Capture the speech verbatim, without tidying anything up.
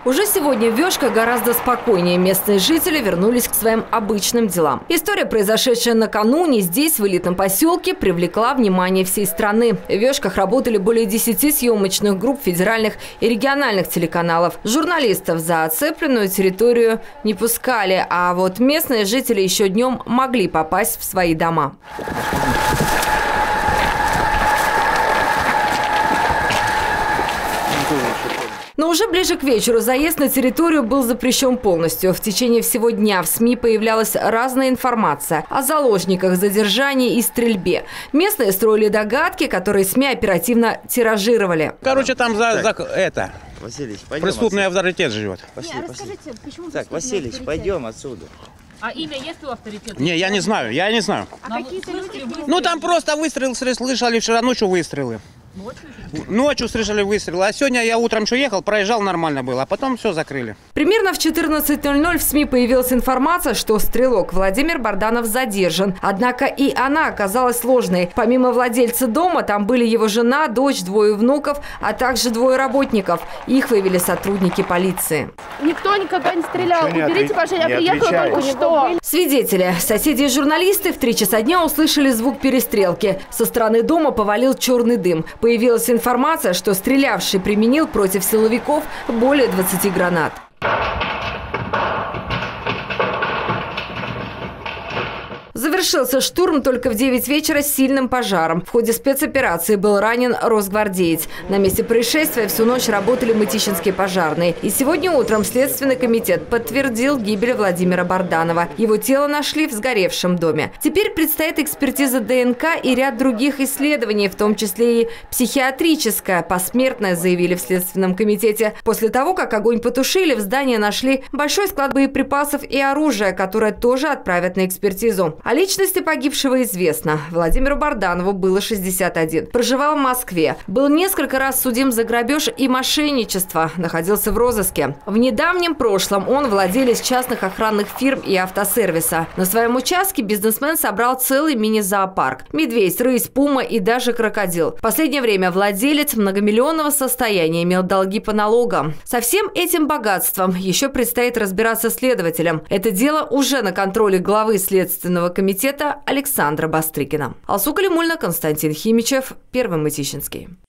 Уже сегодня в Вешках гораздо спокойнее. Местные жители вернулись к своим обычным делам. История, произошедшая накануне здесь, в элитном поселке, привлекла внимание всей страны. В Вешках работали более десяти съемочных групп федеральных и региональных телеканалов. Журналистов за оцепленную территорию не пускали, а вот местные жители еще днем могли попасть в свои дома. Но уже ближе к вечеру заезд на территорию был запрещен полностью. В течение всего дня в СМИ появлялась разная информация о заложниках, задержании и стрельбе. Местные строили догадки, которые СМИ оперативно тиражировали. Короче, там за, за это, Василич, пойдем преступный отсюда. авторитет живет. Пошли, Не, пошли. расскажите, почему Так, Василич, авторитет? пойдем отсюда. А имя есть у авторитета? Не, я не знаю, я не знаю. А какие-то люди... Ну там просто выстрел слышали вчера ночью выстрелы. Ночью слышали выстрелы, а сегодня я утром что ехал, проезжал, нормально было, а потом все закрыли. Примерно в четырнадцать ноль ноль в СМИ появилась информация, что стрелок Владимир Барданов задержан. Однако и она оказалась ложной. Помимо владельца дома, там были его жена, дочь, двое внуков, а также двое работников. Их вывели сотрудники полиции. Никто никогда не стрелял. Ничего не Уберите, отве- пожалуйста, я не приехала отвечай. только что. Свидетели, соседи и журналисты в три часа дня услышали звук перестрелки. Со стороны дома повалил черный дым. Появилась информация, что стрелявший применил против силовиков более двадцати гранат. Завершился штурм только в девять вечера с сильным пожаром. В ходе спецоперации был ранен росгвардеец. На месте происшествия всю ночь работали мытищинские пожарные. И сегодня утром Следственный комитет подтвердил гибель Владимира Барданова. Его тело нашли в сгоревшем доме. Теперь предстоит экспертиза ДНК и ряд других исследований, в том числе и психиатрическая, посмертная, заявили в Следственном комитете. После того, как огонь потушили, в здании нашли большой склад боеприпасов и оружия, которое тоже отправят на экспертизу. О личности погибшего известно. Владимиру Барданову было шестьдесят один. Проживал в Москве. Был несколько раз судим за грабеж и мошенничество. Находился в розыске. В недавнем прошлом он владелец частных охранных фирм и автосервиса. На своем участке бизнесмен собрал целый мини-зоопарк. Медведь, рысь, пума и даже крокодил. В последнее время владелец многомиллионного состояния имел долги по налогам. Со всем этим богатством еще предстоит разбираться следователям. Это дело уже на контроле главы Следственного комитета Александра Бастрыкина. Алсу Калимульна, Константин Химичев, Первый Мытищинский.